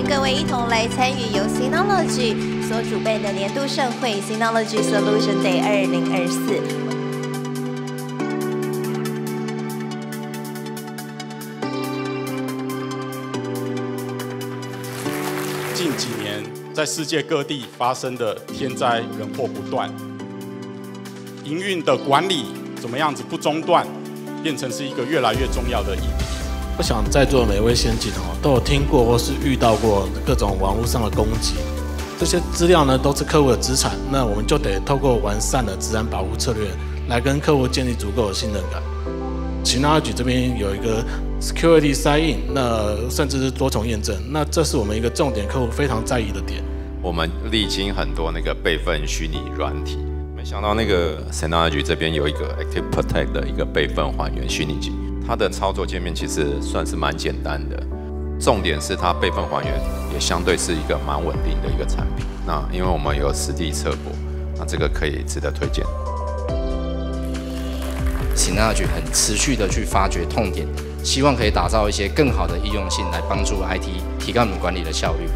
各位一同来参与由 Synology 所主办的年度盛会 Synology Solution Day 2024。 近几年，在世界各地发生的天灾人祸不断，营运的管理怎么样子不中断，变成是一个越来越重要的议题。 我想在座的每位先进都有听过或是遇到过各种网络上的攻击，这些资料呢都是客户的资产，那我们就得透过完善的资安保护策略，来跟客户建立足够的信任感。Synology 这边有一个 Security Sign-in， 那甚至是多重验证，那这是我们一个重点客户非常在意的点。 我们历经很多那个备份虚拟软体，没想到那个 Synology 这边有一个 Active Protect 的一个备份还原虚拟机，它的操作界面其实算是蛮简单的，重点是它备份还原也相对是一个蛮稳定的一个产品。那因为我们有实地测过，那这个可以值得推荐。 Synology 很持续的去发掘痛点，希望可以打造一些更好的应用性来帮助 IT 提高你们管理的效率。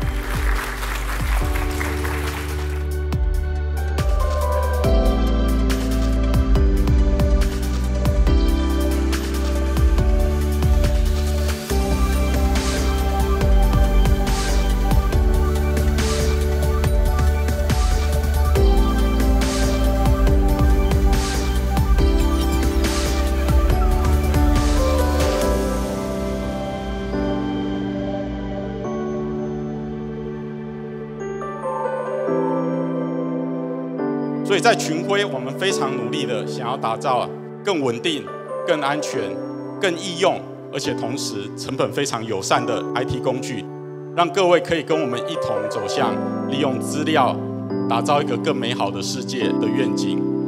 所以在群晖，我们非常努力的想要打造更稳定、更安全、更易用，而且同时成本非常友善的 IT 工具，让各位可以跟我们一同走向利用资料打造一个更美好的世界的愿景。